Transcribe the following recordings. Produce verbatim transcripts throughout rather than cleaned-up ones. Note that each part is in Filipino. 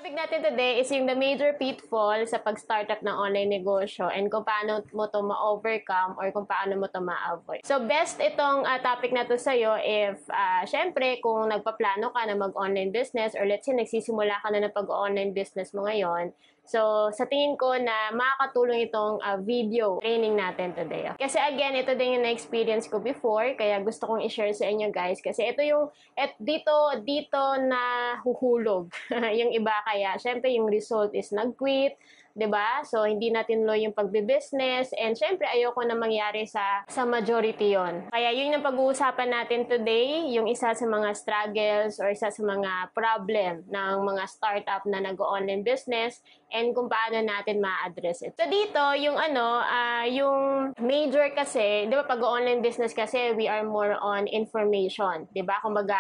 Topic natin today is yung the major pitfall sa pag-startup ng online negosyo and kung paano mo to ma-overcome or kung paano mo to ma-avoid. So, best itong uh, topic na to sa'yo if, uh, syempre, kung nagpaplano ka na mag-online business or let's say, nagsisimula ka na ng pag-online business mo ngayon. So, sa tingin ko na makakatulong itong uh, video training natin today. Kasi again, ito din yung na-experience ko before, kaya gusto kong i-share sa inyo guys. Kasi ito yung, et, dito, dito na huhulog yung iba kaya. Syempre, yung result is nag-quit, 'di ba? So hindi natin lo yung pagbe-business and syempre ayoko na mangyari sa sa majority 'yon. Kaya yun yung pag-uusapan natin today, yung isa sa mga struggles or isa sa mga problem ng mga startup na nag-online business and kung paano natin ma-address it. So dito, yung ano, uh, yung major kasi, 'di ba pag online business kasi we are more on information, 'di ba? Kumbaga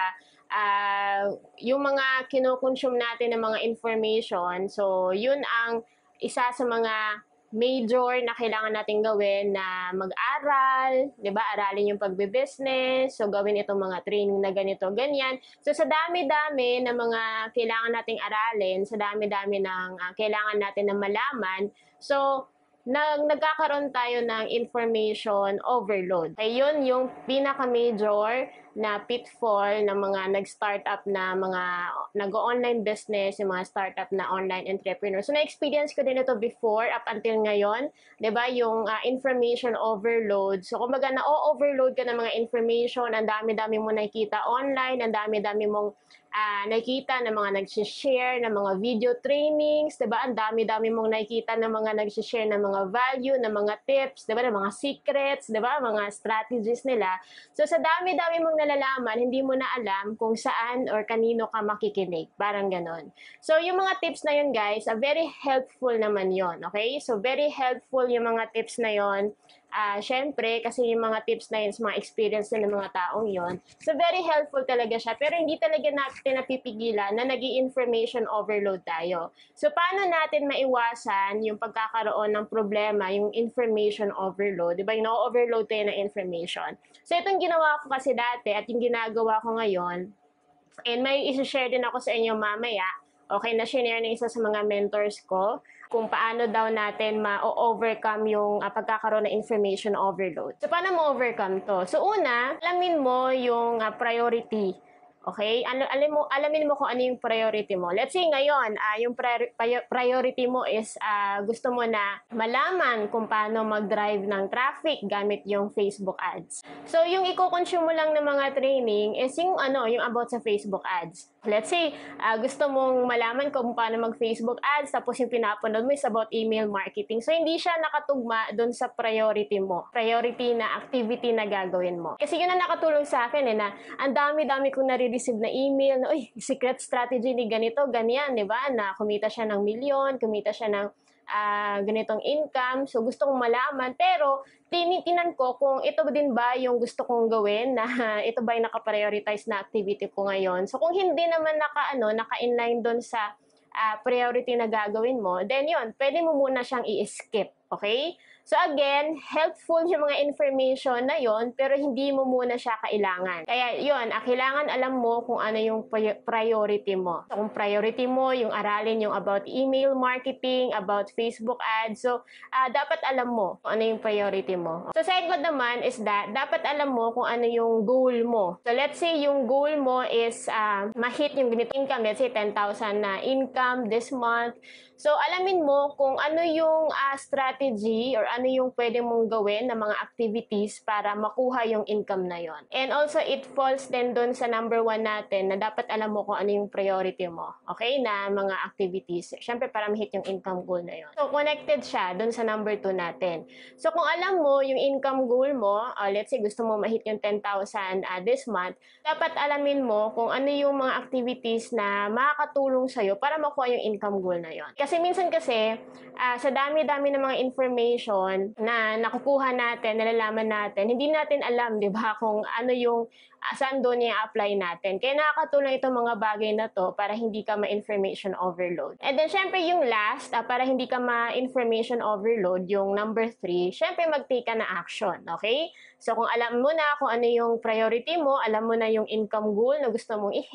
uh, yung mga kino-consume natin ng mga information, so yun ang isa sa mga major na kailangan natin gawin na mag-aral, 'di ba? Aralin yung pagbe-business, so gawin itong mga training na ganito, ganyan. So sa dami-dami na mga kailangan nating aralin, sa dami-dami ng uh, kailangan natin na malaman, so nag nagkakaroon tayo ng information overload. Ayun yung pinaka-major na pitfall ng mga nag-startup na mga nag-online business, yung mga startup na online entrepreneur. So na-experience ko din ito before up until ngayon, 'di ba? Yung uh, information overload. So kumbaga na-overload ka ng mga information, ang dami-dami mo nakikita online, ang dami-dami mong Uh, nakikita ng mga nag-share ng mga video trainings, 'di ba? Ang dami-dami mong nakikita ng mga nag-share ng mga value, ng mga tips, 'di ba? Ng mga secrets, 'di ba? Mga strategies nila. So sa dami-dami mong nalalaman, hindi mo na alam kung saan or kanino ka makikinig. Parang ganon. So yung mga tips na yun, guys, uh, very helpful naman yon, okay? So very helpful yung mga tips na yon. Uh, syempre, kasi yung mga tips na yun, mga experience na ng mga taong yon. So, very helpful talaga siya. Pero hindi talaga natin napipigilan na nag-i-information overload tayo. So, paano natin maiwasan yung pagkakaroon ng problema, yung information overload? Diba? Yung na-overload tayo ng information. So, itong ginawa ko kasi dati at yung ginagawa ko ngayon, and may isi-share din ako sa inyo mamaya, okay, na-share na isa sa mga mentors ko kung paano daw natin ma-overcome yung uh, pagkakaroon ng information overload. So, paano mo overcome to? So, una, alamin mo yung uh, priority. Okay? Al alam mo, alamin mo kung ano yung priority mo. Let's say ngayon, uh, yung prior priority mo is uh, gusto mo na malaman kung paano mag-drive ng traffic gamit yung Facebook ads. So, yung i-consume mo lang ng mga training is yung ano, yung about sa Facebook ads. Let's say, uh, gusto mong malaman kung paano mag-Facebook ads, tapos yung pinapanood mo is about email marketing. So, hindi siya nakatugma doon sa priority mo. Priority na activity na gagawin mo. Kasi yun ang nakatulong sa akin eh, na ang dami-dami kong nare-receive na email na, uy, secret strategy ni ganito, ganyan, di ba? Na kumita siya ng milyon, kumita siya ng uh, ganitong income. So, gusto kong malaman. Pero, tinitinan ko kung ito din ba yung gusto kong gawin, na ito ba yung naka-prioritize na activity ko ngayon. So, kung hindi naman naka, ano, naka-inline doon sa uh, priority na gagawin mo, then yun, pwede mo muna siyang i-skip. Okay? So again, helpful yung mga information na yon, pero hindi mo muna siya kailangan. Kaya yon, ah, kailangan alam mo kung ano yung priority mo. So, kung priority mo, yung aralin yung about email marketing, about Facebook ads, so uh, dapat alam mo kung ano yung priority mo. So second naman is that, dapat alam mo kung ano yung goal mo. So let's say yung goal mo is uh, ma-hit yung ganito income, let's say ten thousand na income this month. So alamin mo kung ano yung uh, strategy or ano yung pwede mong gawin na mga activities para makuha yung income na yon. And also, it falls din doon sa number one natin na dapat alam mo kung ano yung priority mo. Okay? Na mga activities. Siyempre, para ma-hit yung income goal na yon. So, connected siya doon sa number two natin. So, kung alam mo yung income goal mo, uh, let's say gusto mo ma-hit yung ten thousand uh, this month, dapat alamin mo kung ano yung mga activities na makakatulong sa'yo para makuha yung income goal na yon. Kasi minsan kasi, uh, sa dami-dami ng mga information na nakukuha natin, nalalaman natin, hindi natin alam, di ba, kung ano yung uh, saan doon i-apply natin. Kaya nakakatulong itong mga bagay na to para hindi ka ma-information overload. And then, syempre, yung last, uh, para hindi ka ma-information overload, yung number three, syempre, mag-take ka na action, okay? So, kung alam mo na kung ano yung priority mo, alam mo na yung income goal na gusto mong i-hit,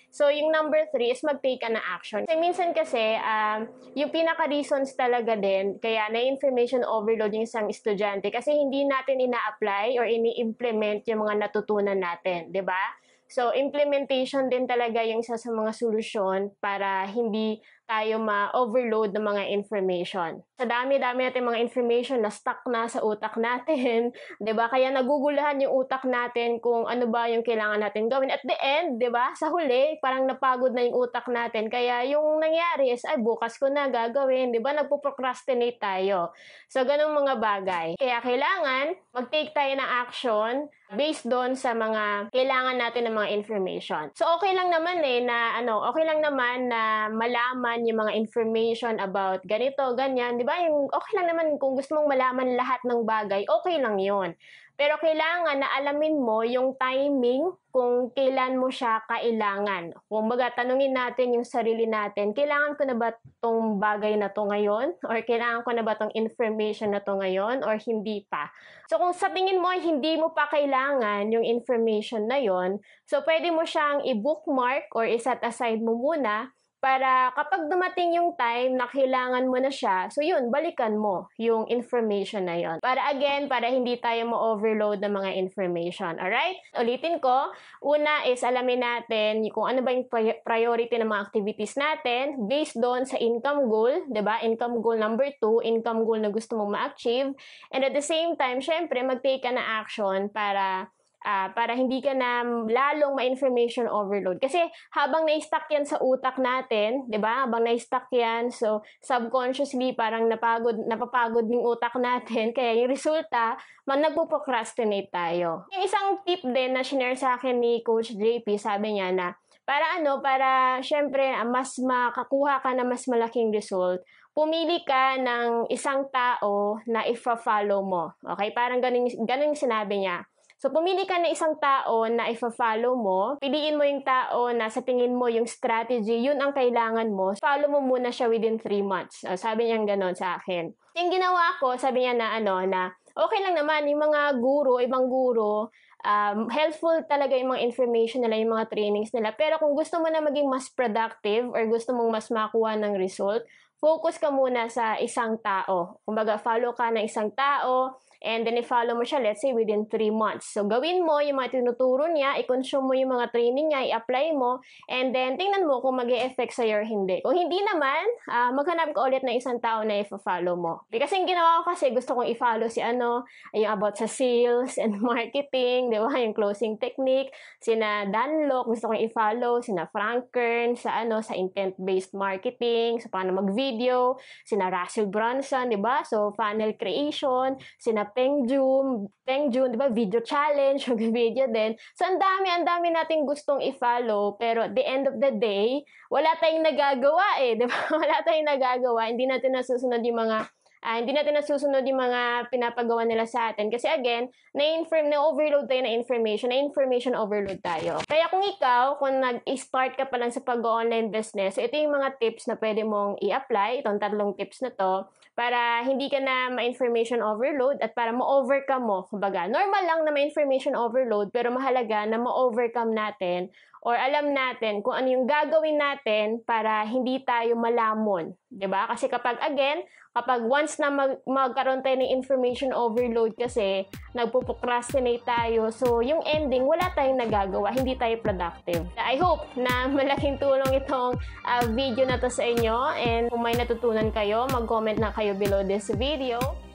So, yung number three is mag-take ka na action. Kasi minsan kasi, um, yung pinaka-reasons talaga din, kaya na-information overload yung isang estudyante kasi hindi natin ina-apply or ini-implement yung mga natutunan natin, di ba? So, implementation din talaga yung isa sa mga solusyon para hindi tayo ma-overload ng mga information. Sa dami-dami natin mga information na stuck na sa utak natin, 'di ba? Kaya naguguluhan yung utak natin kung ano ba yung kailangan natin gawin. At the end, 'di ba? Sa huli, parang napagod na yung utak natin. Kaya yung nangyari is, ay bukas ko na gagawin, 'di ba? Nagpo-procrastinate tayo. So ganung mga bagay. Kaya kailangan mag-take tayo ng action based doon sa mga kailangan natin ng mga information. So okay lang naman eh na ano, okay lang naman na malaman yung mga information about ganito, ganyan, di ba? Yung okay lang naman kung gusto mong malaman lahat ng bagay, okay lang yun. Pero kailangan na alamin mo yung timing kung kailan mo siya kailangan. Kung baga, tanungin natin yung sarili natin, kailangan ko na ba tong bagay na to ngayon? Or kailangan ko na ba tong information na to ngayon? Or hindi pa? So kung sa tingin mo hindi mo pa kailangan yung information na yon, so pwede mo siyang i-bookmark or i-set aside mo muna para kapag dumating yung time na kailangan mo na siya, so yun, balikan mo yung information na yon. Para again, para hindi tayo ma-overload ng mga information. Alright? Ulitin ko, una is alamin natin kung ano ba yung priority ng mga activities natin based doon sa income goal, diba? Income goal number two, income goal na gusto mong ma-achieve. And at the same time, syempre, mag-take ka na action para Uh, para hindi ka na lalong ma-information overload. Kasi habang na-stuck yan sa utak natin, 'di ba? Habang na-stuck yan, so subconsciously parang napagod, napapagod yung utak natin. Kaya yung resulta, man nagpo-procrastinate tayo. Yung isang tip din na shinare sa akin ni Coach J P, sabi niya na para ano, para syempre mas makakuha ka na mas malaking result, pumili ka ng isang tao na ifa-follow mo. Okay? Parang ganun, ganun yung sinabi niya. So, pumili ka ng isang tao na ifa-follow mo. Piliin mo yung tao na sa tingin mo yung strategy, yun ang kailangan mo. Follow mo muna siya within three months. Uh, sabi niya ganon sa akin. Yung ginawa ko, sabi niya na ano, na okay lang naman, yung mga guro, ibang guro, um, helpful talaga yung mga information nila, yung mga trainings nila. Pero kung gusto mo na maging mas productive or gusto mong mas makuha ng result, focus ka muna sa isang tao. Kumbaga, follow ka ng isang tao, and then i-follow mo siya, let's say, within three months. So, gawin mo yung mga tinuturo niya, i-consume mo yung mga training niya, i-apply mo, and then tingnan mo kung mag-e-effect sa'yo or hindi. Kung hindi naman, uh, maghanap ka ulit ng isang tao na i-follow mo. Kasi yung ginawa ko kasi, gusto kong i-follow si ano, yung about sa sales and marketing, di ba? Yung closing technique, sina Danlok, gusto kong i-follow, sina Frank Kern, sa ano, sa intent-based marketing, sa paano mag-video, sina Russell Brunson, di ba? So, funnel creation, sina Peng Jun, Peng Jun, di ba? Video challenge, mag-video din. So, ang dami, ang dami nating gustong i-follow, pero at the end of the day, wala tayong nagagawa eh, di ba? Wala tayong nagagawa, hindi natin nasusunod yung mga, uh, hindi natin nasusunod yung mga pinapagawa nila sa atin. Kasi again, na-inform, na-overload tayo na information, na-information overload tayo. Kaya kung ikaw, kung nag-start ka pa lang sa pag-online business, so ito yung mga tips na pwede mong i-apply, itong tatlong tips na to, para hindi ka na ma-information overload at para ma-overcome mo. Kumbaga, normal lang na ma-information overload pero mahalaga na ma-overcome natin or alam natin kung ano yung gagawin natin para hindi tayo malamon. 'Di ba? Kasi kapag again, kapag once na mag magkaroon tayo ng information overload kasi nagpo-procrastinate tayo, so yung ending wala tayong nagagawa, hindi tayo productive. I hope na malaking tulong itong uh, video na to sa inyo, and kung may natutunan kayo, mag-comment na kayo below this video.